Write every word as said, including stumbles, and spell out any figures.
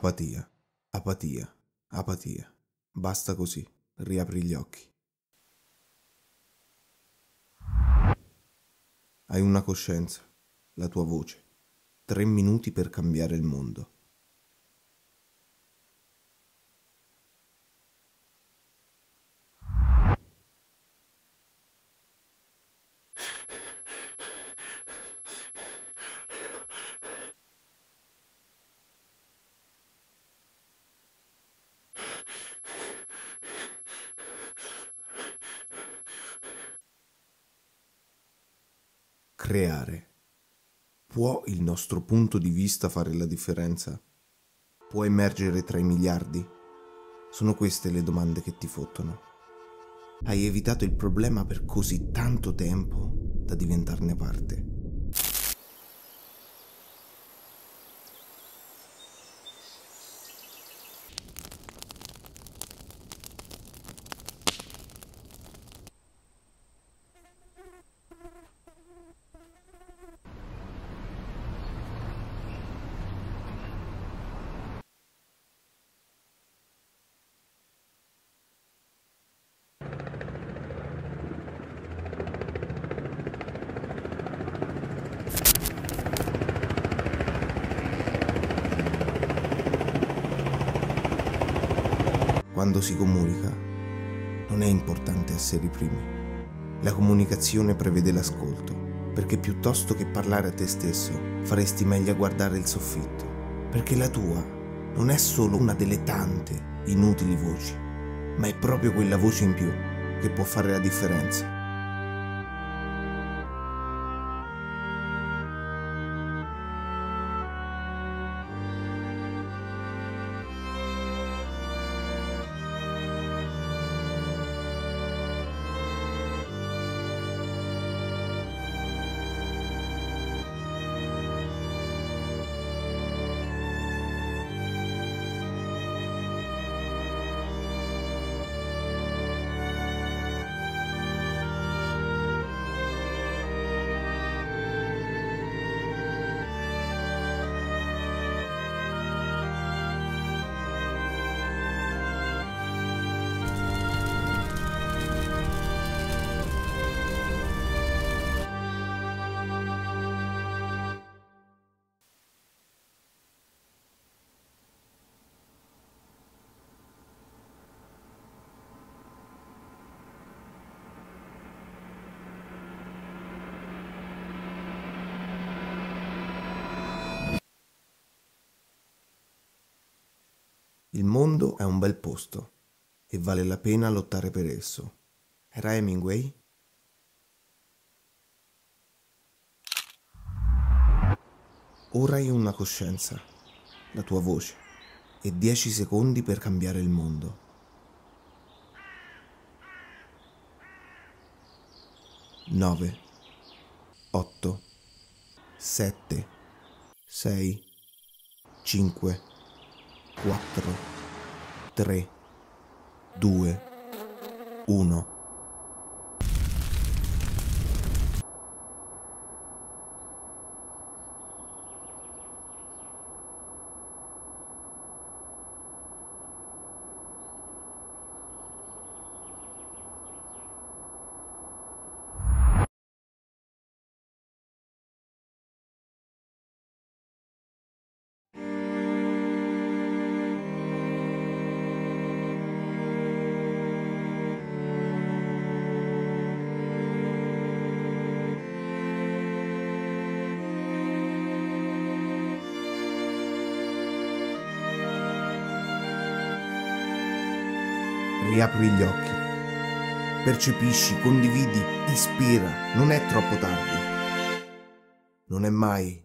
Apatia, apatia, apatia. Basta così, riapri gli occhi. Hai una coscienza, la tua voce. Tre minuti per cambiare il mondo. Creare. Può il nostro punto di vista fare la differenza? Può emergere tra i miliardi? Sono queste le domande che ti fottono. Hai evitato il problema per così tanto tempo da diventarne parte. Quando si comunica, non è importante essere i primi. La comunicazione prevede l'ascolto, perché piuttosto che parlare a te stesso, faresti meglio a guardare il soffitto, perché la tua non è solo una delle tante inutili voci, ma è proprio quella voce in più che può fare la differenza. Il mondo è un bel posto e vale la pena lottare per esso. Era Hemingway? Ora hai una coscienza, la tua voce, e dieci secondi per cambiare il mondo. Nove, otto, sette, sei, cinque, quattro, tre, due, uno. Riapri gli occhi. Percepisci, condividi, ispira. Non è troppo tardi. Non è mai